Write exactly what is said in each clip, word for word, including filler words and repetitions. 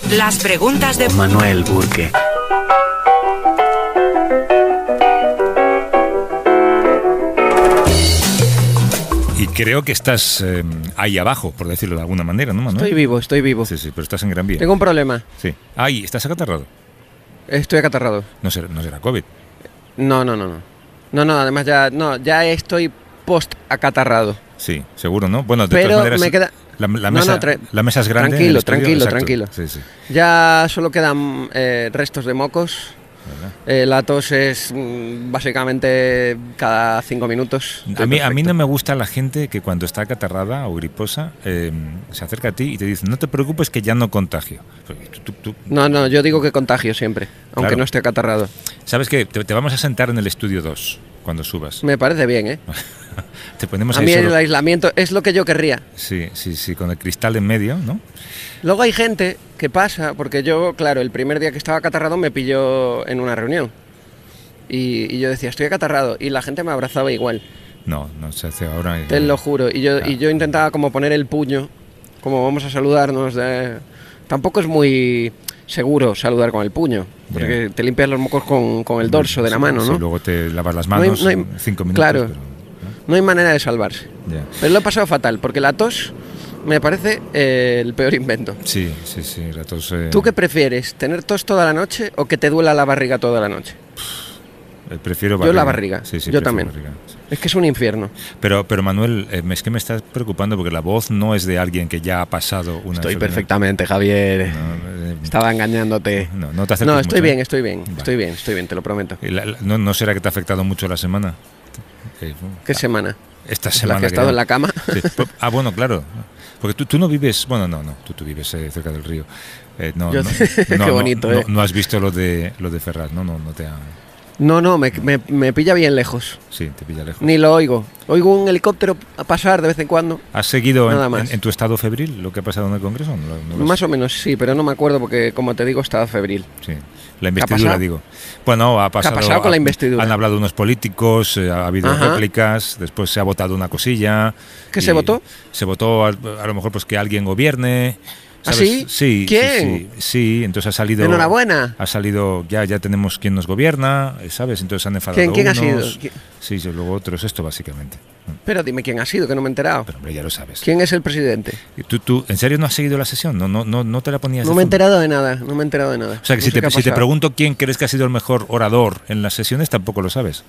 Las preguntas de Manuel Burke. Y creo que estás eh, ahí abajo, por decirlo de alguna manera, ¿no, Manuel? Estoy vivo, estoy vivo. Sí, sí, pero estás en Gran Vía. Tengo un problema. Sí. Ay, ¿estás acatarrado? Estoy acatarrado. No será, no será COVID. No, no, no, no. No, no, además ya, no, ya estoy post-acatarrado. Sí, seguro, ¿no? Bueno, de Pero todas maneras, me queda... la, la, No, mesa, no, tra- la mesa es grande. Tranquilo, en el estudio, tranquilo, exacto. tranquilo. Sí, sí. Ya solo quedan eh, restos de mocos. Eh, la tos es mm, básicamente cada cinco minutos. A mí, a mí no Perfecto. me gusta la gente que cuando está acatarrada o griposa eh, se acerca a ti y te dice, no te preocupes que ya no contagio. Tú, tú, tú, No, no, yo digo que contagio siempre, aunque Claro. no esté acatarrado. ¿Sabes qué? Te, te vamos a sentar en el estudio dos cuando subas. Me parece bien, ¿eh? Te ponemos A ahí mí solo. el aislamiento es lo que yo querría. Sí, sí, sí, con el cristal en medio, ¿no? Luego hay gente que pasa, porque yo, claro, el primer día que estaba acatarrado me pilló en una reunión. Y, y yo decía, estoy acatarrado. Y la gente me abrazaba igual, No, no se hace ahora. te lo juro. Y yo, y yo intentaba como poner el puño, como vamos a saludarnos. De... Tampoco es muy seguro saludar con el puño, porque Ya. te limpias los mocos con, con el dorso de la mano, Sí, ¿no? luego te lavas las No hay- manos no hay- en cinco minutos. claro. pero, No hay manera de salvarse. ¿no? Ya. Pero lo he pasado fatal, porque la tos me parece eh, el peor invento. Sí, sí, sí, la tos, eh, ¿Tú qué prefieres? ¿Tener tos toda la noche o que te duela la barriga toda la noche? eh, prefiero Yo la barriga, Sí, sí, yo prefiero también. barriga, sí. Es que es un infierno. Pero, pero Manuel, eh, es que me estás preocupando porque la voz no es de alguien que ya ha pasado una Estoy enfermedad. perfectamente, Javier. No, eh, Estaba engañándote. no, no te acerques No, estoy mucho, bien, ¿eh? estoy bien, Vale. estoy bien, estoy bien, te lo prometo. Y la- la- no, ¿No será que te ha afectado mucho la semana? Eh, ¿Qué semana? Esta ¿La semana. que he estado ya- en la cama? Sí. Ah, bueno, claro. Porque tú, tú no vives, bueno, no, no, tú, tú vives eh, cerca del río. Eh, no, Yo- no, Qué no, no, bonito, no, ¿eh? no has visto lo de lo de Ferraz, no, no, no te ha, No, no, me, me- me pilla bien lejos. sí, te pilla lejos. Ni lo oigo. Oigo un helicóptero a pasar de vez en cuando. ¿Has seguido Nada en, más. en- en tu estado febril lo que ha pasado en el Congreso? ¿No, lo- no lo has- Más o menos sí, pero no me acuerdo porque, como te digo, estaba febril. Sí. La investidura, pasado? digo. Bueno, ha pasado. pasado con la investidura? Han hablado unos políticos, eh, ha habido Ajá. réplicas, después se ha votado una cosilla. ¿Qué y se votó? Se votó a, a lo mejor pues que alguien gobierne. ¿Ah, ¿sabes? sí? Sí. ¿Quién? Sí, sí, sí, entonces ha salido. Enhorabuena. Ha salido, ya, ya tenemos quien nos gobierna, ¿sabes? Entonces han enfadado ¿Quién, quién ha unos. sido? ¿Qui- Sí, sí, luego otros, esto básicamente. Pero dime quién ha sido, que no me he enterado. Pero hombre, ya lo sabes. ¿Quién es el presidente? ¿Y ¿Tú, tú, ¿En serio no has seguido la sesión? ¿No, no, no, no te la ponías No de me he fondo? enterado de nada, no me he enterado de nada. O sea, que No si, sé qué te, ha si te pasado. pregunto quién crees que ha sido el mejor orador en las sesiones, tampoco lo sabes.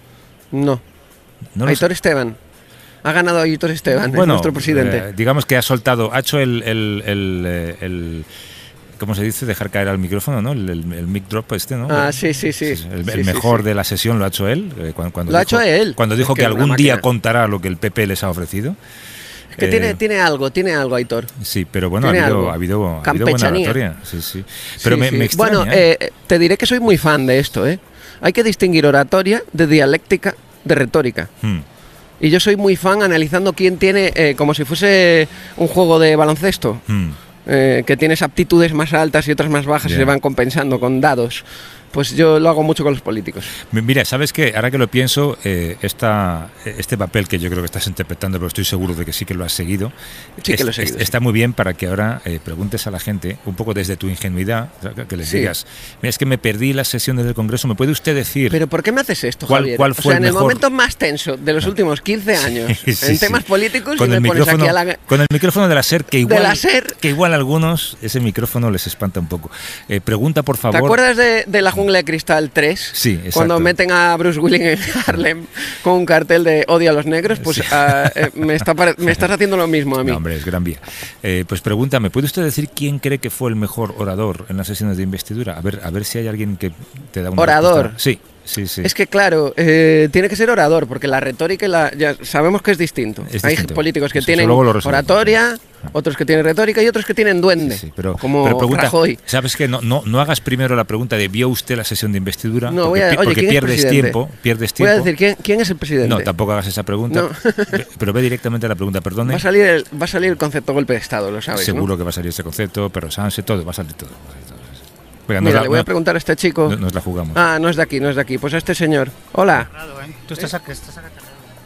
No. No lo Aitor Esteban. Ha ganado Aitor Esteban, Bueno, es nuestro presidente. eh, digamos que ha soltado, ha hecho el, el, el, eh, el- ¿cómo se dice? Dejar caer al micrófono, ¿no? El, el- el mic drop este, ¿no? Ah, sí, sí, sí. El, Sí, el sí, mejor sí. de la sesión lo ha hecho él. eh, cuando, cuando Lo ha dijo- hecho él. Cuando dijo Es que, que es una algún día máquina. contará lo que el P P les ha ofrecido. Es que Eh, tiene, tiene algo, tiene algo, Aitor. Sí, pero bueno, ha tiene habido, algo. ha habido, ha habido buena Campechanía. oratoria. Sí, sí. Pero Sí, me, sí. me extraña. Bueno, eh, te diré que soy muy fan de esto, ¿eh? Hay que distinguir oratoria de dialéctica de retórica. Hmm. Y yo soy muy fan analizando quién tiene, eh, como si fuese un juego de baloncesto, Hmm. eh, que tienes aptitudes más altas y otras más bajas Ya. y se van compensando con dados. Pues yo lo hago mucho con los políticos. Mi- Mira, ¿sabes qué? Ahora que lo pienso, eh, esta, este papel que yo creo que estás interpretando, pero estoy seguro de que sí que lo has seguido, Sí que es- lo he seguido, es- sí. está muy bien para que ahora eh, preguntes a la gente, un poco desde tu ingenuidad, o sea, que- que les Sí. digas, mira, es que me perdí las sesiones del Congreso, ¿me puede usted decir? Pero ¿por qué me haces esto, ¿Cuál- Javier? cuál o fue sea, el en el mejor? momento más tenso de los últimos quince años, Sí, sí, en sí. temas políticos, con y el me pones micrófono, aquí a la... con el micrófono de la SER, que igual, la SER. que igual a algunos ese micrófono les espanta un poco. Eh, pregunta, por favor. ¿Te acuerdas de, de La Jungla de Cristal tres? Sí, exacto. Cuando meten a Bruce Willis en Harlem con un cartel de odio a los negros, pues Sí. ah, eh, me, está pare- me estás haciendo lo mismo a mí. No, hombre, es Gran Vía. Eh, pues pregúntame, ¿puede usted decir quién cree que fue el mejor orador en las sesiones de investidura? A ver, a ver si hay alguien que te da una ¿Orador? respuesta. Sí, sí, sí. Es que claro, eh, tiene que ser orador, porque la retórica y la, ya sabemos que es distinto. Es Hay distinto. políticos que Eso tienen luego lo resolvemos. oratoria, otros que tienen retórica y otros que tienen duende, Sí, sí, pero, como pero pregunta, Rajoy. ¿sabes qué? No, no, no hagas primero la pregunta de ¿vio usted la sesión de investidura? No, porque voy a, pi- oye, porque ¿quién es pierdes presidente? tiempo, pierdes Voy tiempo. a decir, ¿quién, quién es el presidente? No, tampoco hagas esa pregunta. No. Ve- Pero ve directamente a la pregunta, perdone. Va a salir el, va a salir el concepto golpe de Estado, lo sabes, Seguro ¿no? que va a salir ese concepto, pero Sanse, todo, va a salir todo. va a salir todo. Venga, nos Mira, la- le voy a no- preguntar a este chico. no- nos la jugamos. Ah, no es de aquí, no es de aquí. Pues a este señor. Hola. Tú estás, ac- estás acatarrado.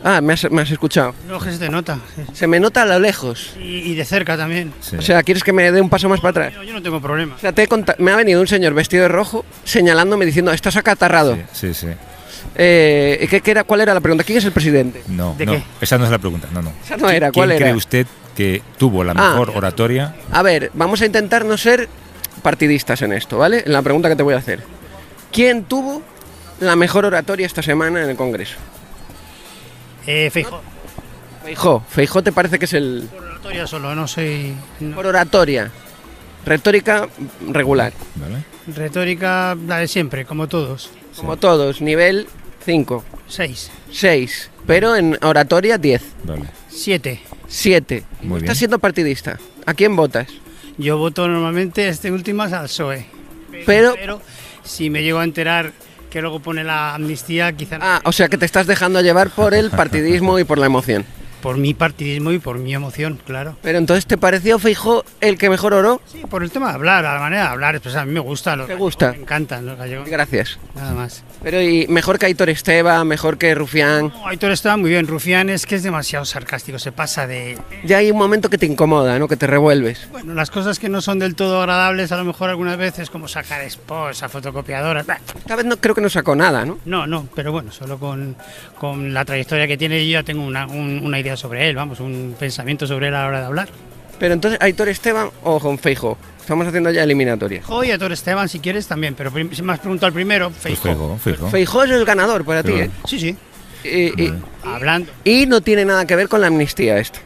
Ah, me has, me has escuchado. No, que se te nota. Sí. Se me nota a lo lejos. Y, y de cerca también. Sí. O sea, ¿quieres que me dé un paso más para atrás? Yo, yo no tengo problema. O sea, te he conta- me ha venido un señor vestido de rojo señalándome diciendo, estás acatarrado. Sí, sí, sí. Eh, ¿qué, qué era, ¿Cuál era la pregunta? ¿Quién es el presidente? No, ¿De no, qué? esa no es la pregunta, no, no. Esa no era, ¿cuál ¿Quién era? cree usted que tuvo la Ah. mejor oratoria? A ver, vamos a intentar no ser partidistas en esto, ¿vale? En la pregunta que te voy a hacer. ¿Quién tuvo la mejor oratoria esta semana en el Congreso? Eh, Feijóo. Feijó. Feijó te parece que es el... Por oratoria solo, no soy... no. Por oratoria. Retórica regular. ¿Vale? Retórica, la de siempre, como todos. Como todos, nivel cinco. Seis. seis. Pero en oratoria diez. Vale. Siete. siete. Muy Estás bien. siendo partidista. ¿A quién votas? Yo voto normalmente este último al P S O E. Pero- pero si me llego a enterar que luego pone la amnistía, quizá Ah, o sea que te estás dejando llevar por el partidismo y por la emoción. por mi partidismo y por mi emoción, claro. Pero entonces, ¿te pareció Feijó el que mejor oró? Sí, por el tema de hablar, la manera de hablar, pues a mí me gusta. Los ¿Te gusta? gallegos, me encantan los gallegos, Gracias. nada más. Pero y mejor que Aitor Esteban, mejor que Rufián. No, Aitor estaba muy bien, Rufián es que es demasiado sarcástico, se pasa de... Ya hay un momento que te incomoda, ¿no? Que te revuelves. Bueno, las cosas que no son del todo agradables, a lo mejor algunas veces, como sacar spots a fotocopiadoras. bah. Esta vez no creo que no sacó nada, ¿no? No, no, pero bueno, solo con, con la trayectoria que tiene yo ya tengo una, un- una idea sobre él, vamos, un pensamiento sobre él a la hora de hablar. Pero entonces, Aitor Esteban o con Feijó. Estamos haciendo ya eliminatoria. Oye, Aitor Esteban, si quieres también, pero prim- si me has preguntado al primero, Pues Feijóo. Feijóo, Feijóo. Feijó es el ganador para ti, Pero- ¿eh? Sí, sí, Y, y- hablando. y no tiene nada que ver con la amnistía esto.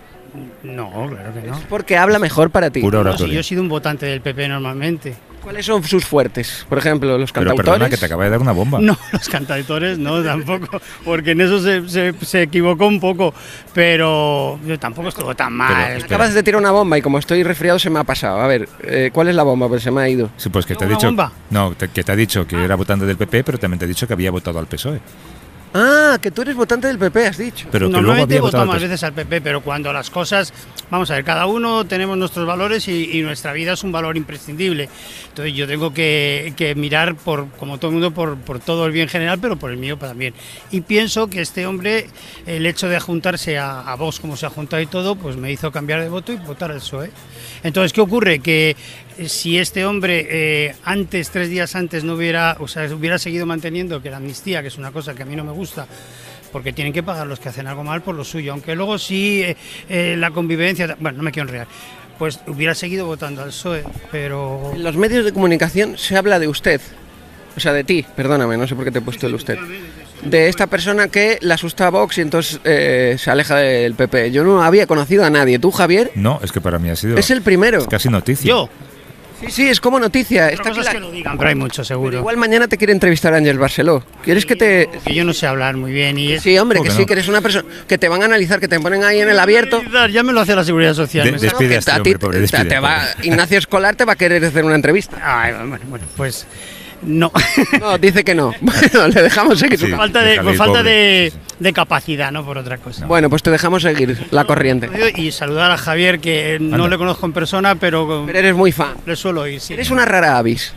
No, claro que no. Porque habla mejor para ti. Pura No, si oratoria. yo he sido un votante del P P normalmente. ¿Cuáles son sus fuertes? Por ejemplo, los Pero cantautores. perdona que te acaba de dar una bomba. No, los cantautores no, tampoco, porque en eso se, se- se equivocó un poco, pero yo tampoco estuvo tan mal. Pero, Me espera. acabas de tirar una bomba y como estoy resfriado se me ha pasado. A ver, eh, ¿cuál es la bomba? Pues se me ha ido. Sí, pues que te ha ¿Una dicho. bomba? No, te- que te ha dicho que era votante del P P, pero también te ha dicho que había votado al P S O E. Ah, que tú eres votante del P P, has dicho. Pero que luego Normalmente había he votado votado más al P S O E. veces al P P, pero cuando las cosas, vamos a ver, cada uno tenemos nuestros valores y, y nuestra vida es un valor imprescindible. Entonces yo tengo que, que mirar por, como todo el mundo, por, por todo el bien general, pero por el mío también. Y pienso que este hombre, el hecho de juntarse a, a Vox como se ha juntado y todo, pues me hizo cambiar de voto y votar al P S O E. Entonces, ¿qué ocurre? Que eh, si este hombre eh, antes, tres días antes, no hubiera, o sea, hubiera seguido manteniendo que la amnistía, que es una cosa que a mí no me gusta, porque tienen que pagar los que hacen algo mal por lo suyo, aunque luego sí eh, eh, la convivencia, bueno, no me quiero enredar, pues hubiera seguido votando al P S O E, pero... En los medios de comunicación se habla de usted. O sea, de ti, perdóname, no sé por qué te he puesto el usted. De esta persona que le asusta a Vox y entonces eh, se aleja del P P. Yo no había conocido a nadie. ¿Tú, Javier? No, es que para mí ha sido. Es el primero. es casi noticia. Yo, Sí, sí, es como noticia. otra Está cosa es clara. que lo digan, pero hay mucho seguro. Igual mañana te quiere entrevistar Ángel Barceló. ¿Quieres que te...? Que yo no sé hablar muy bien y es... Sí, hombre, ¿Cómo que que sí, no? que eres una persona... Que te van a analizar, que te ponen ahí en el abierto. Ya me lo hace la Seguridad Social. De- me- despide Que a este a ti- hombre, pobre, te- despide, te va- pobre. Ignacio Escolar te va a querer hacer una entrevista. Ay, bueno, bueno, pues no. No, dice que no. Bueno, le dejamos seguir su Sí. camino. falta de, déjale por ir, falta pobre. de, Sí, sí. de capacidad, no por otra cosa. Bueno, pues te dejamos seguir la corriente. Y saludar a Javier, que no Anda. le conozco en persona, pero Pero eres muy fan. le suelo oír, sí. Eres una rara avis.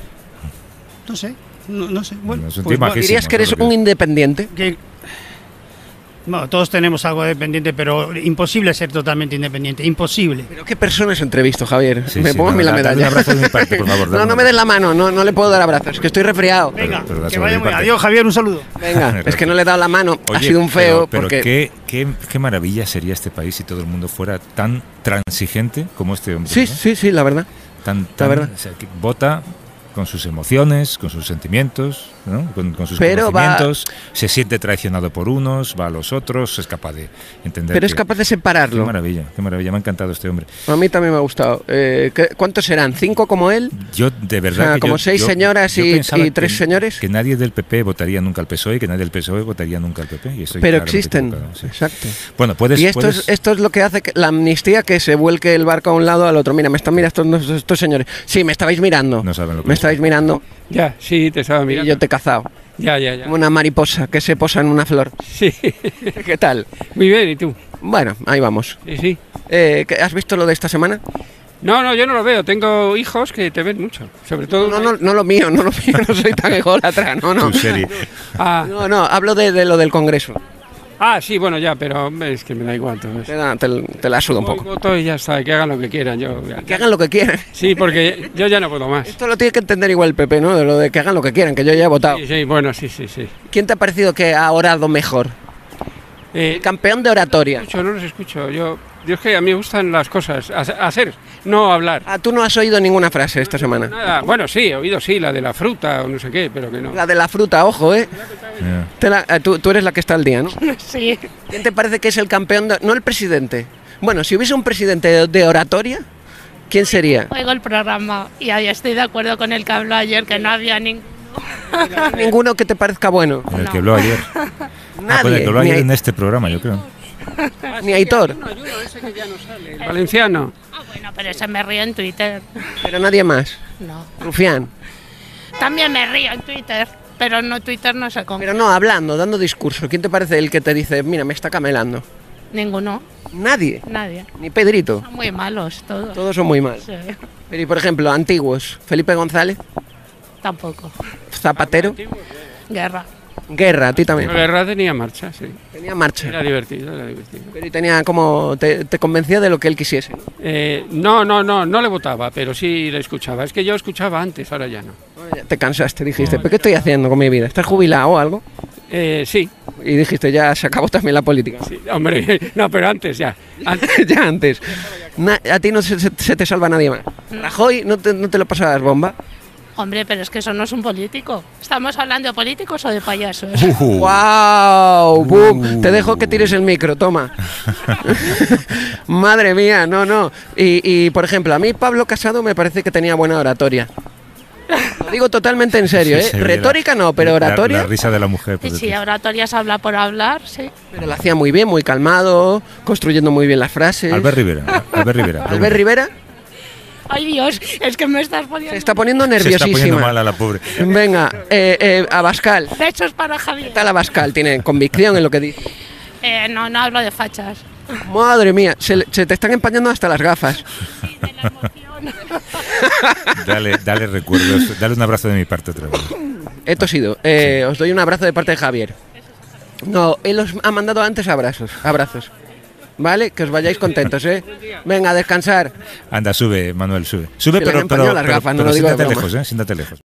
No sé, no, no sé. Bueno, No, es un pues, tío bueno, majísimo. ¿Dirías que eres eso es lo un que- independiente? que- bueno, todos tenemos algo dependiente, pero imposible ser totalmente independiente, imposible. ¿Pero qué personas entrevisto, Javier? Sí, Me sí, pongo a no, mí la da- dale medalla. un abrazo de mi parte, por favor, dale no, un no me des la mano, no, no le puedo dar abrazos, que estoy resfriado. Venga, pero que dáselo vaya de muy mi bien. parte. Adiós, Javier, un saludo. Venga, es que no le he dado la mano, ha Oye, sido un feo, pero, pero porque... qué, qué, qué maravilla sería este país si todo el mundo fuera tan transigente como este hombre. Sí, ¿no? sí, sí, la verdad. Tan, tan- verdad. o sea, que vota con sus emociones, con sus sentimientos, ¿no? con, con sus Pero va- conocimientos, se siente traicionado por unos, va a los otros, es capaz de entender. Pero es que- capaz de Qué separarlo. maravilla, qué maravilla, me ha encantado este hombre. A mí también me ha gustado. Eh, ¿qué- ¿Cuántos serán? ¿Cinco como él? Yo, de verdad. O sea, que como yo- seis yo- señoras yo y- pensaba y tres que- señores. Que nadie del P P votaría nunca al P S O E y que nadie del P S O E votaría nunca al P P. Y estoy Pero claramente existen. equivocado, sí. Exacto. Bueno, puedes. Y esto puedes- es, esto es lo que hace que la amnistía, que se vuelque el barco a un lado al otro. Mira, me están mirando estos, estos señores. Sí, me estabais mirando. No saben lo que me es. estabais mirando Ya, sí, te estaba y mirando. yo te he cazado. Ya, ya, ya. Como una mariposa que se posa en una flor. Sí, ¿Qué tal? muy bien, ¿y tú? Bueno, ahí vamos. Sí, sí. Eh, ¿qué- ¿Has visto lo de esta semana? No, no, yo no lo veo. Tengo hijos que te ven mucho. Sobre todo. No, no, no lo mío, no lo mío, no soy tan ególatra, no, no. Tu serie. Ah, No, no, hablo de, de lo del Congreso. Ah, sí, bueno, ya, pero hombre, es que me da igual todo Te, eso. da- te, te la suda un Voy, poco. voto y ya está, que hagan lo que quieran. Yo, Que hagan lo que quieran. Sí, porque yo ya no puedo más. Esto lo tiene que entender igual el P P, ¿no? De lo de que hagan lo que quieran, que yo ya he votado. Sí, sí, bueno, sí, sí, sí. ¿Quién te ha parecido que ha orado mejor? Eh, El campeón de oratoria. escucho, no los escucho. Yo, yo es que a mí me gustan las cosas, hace- hacer, no hablar. Ah, tú no has oído ninguna frase esta semana. Nada, bueno, sí, he oído sí, la de la fruta o no sé qué, pero que no. La de la fruta, ojo, ¿eh? Ya. Te la- eh, tú, tú eres la que está al día, ¿no? Sí. ¿Quién te parece que es el campeón de... No el presidente. Bueno, si hubiese un presidente de, de oratoria, ¿quién sería? Oigo el programa y ahí estoy de acuerdo con el que habló ayer, que no había ningún... Ninguno que te parezca bueno. El No. que habló ayer. Ah, con el Nadie. que habló Ni, ayer Ai- en este programa, yo creo. ni Aitor. El valenciano. Ah, bueno, pero ese me río en Twitter. Pero nadie más. No. Rufián. También me río en Twitter, pero no Twitter no sé con Pero no, hablando, dando discurso. ¿Quién te parece el que te dice, mira, me está camelando? ninguno, Nadie. nadie. Ni Pedrito. Son muy malos todos. Todos son muy mal. Sí, Pero y por ejemplo, antiguos. Felipe González, tampoco. Zapatero, Guerra. Guerra, a ti La también. guerra tenía marcha, sí. Tenía marcha. Era divertido, era divertido. Pero y tenía como. Te, te convencía de lo que él quisiese. ¿no? Eh, no, no, no, no le votaba, pero sí le escuchaba. Es que yo escuchaba antes, ahora ya no. Bueno, ya te cansaste, dijiste, ¿pero qué estoy haciendo con mi vida? ¿Estás jubilado o algo? Eh, sí, Y dijiste, ya se acabó también la política. sí, hombre, no, pero antes ya. Antes, ya antes. Na- a ti no se, se- se te salva nadie más. Rajoy, ¿no te, no te lo pasabas bomba? Hombre, pero es que eso no es un político. ¿Estamos hablando de políticos o de payasos? Uh, ¡Wow! ¡Bum! Uh. Te dejo que tires el micro, toma. Madre mía, no, no. Y, y, por ejemplo, a mí Pablo Casado me parece que tenía buena oratoria. Lo digo totalmente en serio, ¿eh? Sí, se ve Retórica no, pero la- oratoria. La, risa de la mujer. Y por si detrás. oratorias habla por hablar, sí. Pero lo hacía muy bien, muy calmado, construyendo muy bien las frases. Albert Rivera. Albert Rivera. Albert Rivera Ay Dios, es que me estás poniendo... se está poniendo Se está poniendo nerviosísima. mal a la pobre. Venga, eh, eh, Abascal. Besos para Javier. ¿Qué tal Abascal? Tiene convicción en lo que dice. Eh, no, no hablo de fachas. Madre mía, se, le- se te están empañando hasta las gafas. De la emoción. Dale, dale recuerdos. Dale un abrazo de mi parte otra vez. He tosido. Eh, Os doy un abrazo de parte de Javier. No, él os ha mandado antes abrazos. Abrazos. ¿Vale? Que os vayáis contentos, ¿eh? Venga, a descansar. Anda, sube, Manuel, sube. Sube, Se le han pero, pero, empañado las pero- gafas, no pero lo digo de siéntate broma. lejos, ¿eh? Siéntate lejos.